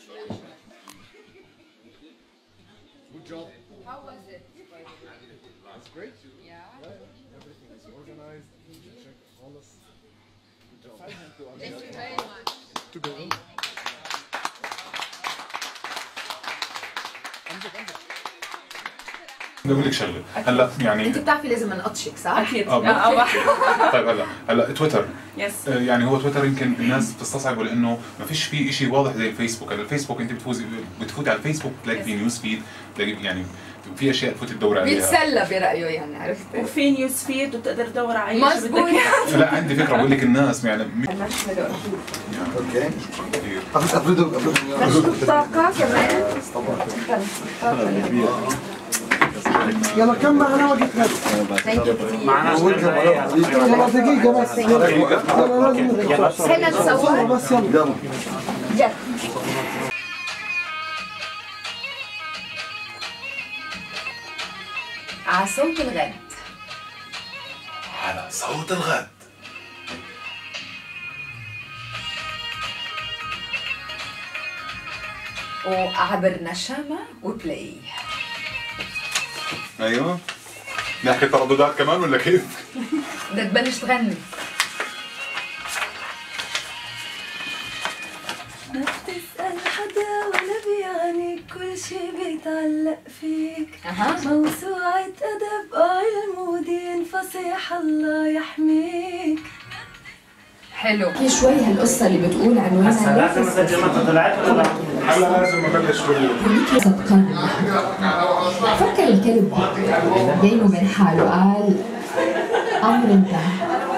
Good job. How was it? That's great. Yeah. Everything is organized. Check all this. Good job. Thank you very much. To go in. بدي اقول لك شغله هلا يعني انت بتعرفي لازم نقطشك صح؟ اكيد طيب هلا تويتر يس يعني هو تويتر يمكن الناس بتستصعبه لانه ما فيش فيه شيء واضح زي الفيسبوك. هلا الفيسبوك انت بتفوتي على الفيسبوك بتلاقي في نيوز فيد، بتلاقي يعني في اشياء تفوتي تدور عليها، بيتسلى برأيه يعني عرفت؟ وفي نيوز فيد وتقدر تدور على اي شيء مظبوط. بدك اياه. لا عندي فكره بقول لك الناس يعني اوكي. كثير ابردوا طاقة كمان. يلا كم معنا وقت غد؟ ثانك يو كثير. يلا دقيقة بس يلا هلا نصور. بس يلا يلا. على صوت الغد. على صوت الغد. وعبر نشامة وبلاي. ايوه نحكي ترددات كمان ولا كيف؟ بدك تبلش تغني. ما بتسأل حدا ولا بيعني كل شي بيتعلق فيك. موسوعة أدب علم ودين فصيح الله يحميك. حلو. في شوي هالقصة اللي بتقول عنوانها لازم اسجل ما طلعت ولا لا؟ هلا لازم ابلش صدقان. فكر الكلب بينه وبين حاله قال أمر انتهى،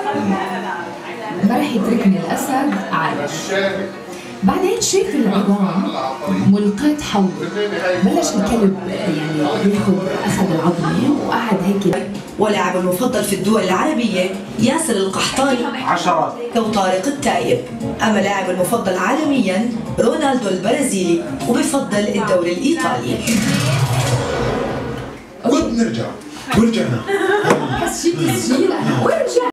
ما رح يتركني الأسد عايش. بعدين شاف العظام ملقاة حوله، بلش الكلب يعني أخذ العظمة وقعد هيك. ولاعب المفضل في الدول العربية ياسر القحطاني 10 وطارق التايب. أما لاعب المفضل عالميا رونالدو البرازيلي وبفضل الدوري الإيطالي. نرجع ورجعنا بس شي تسجيل ورجع.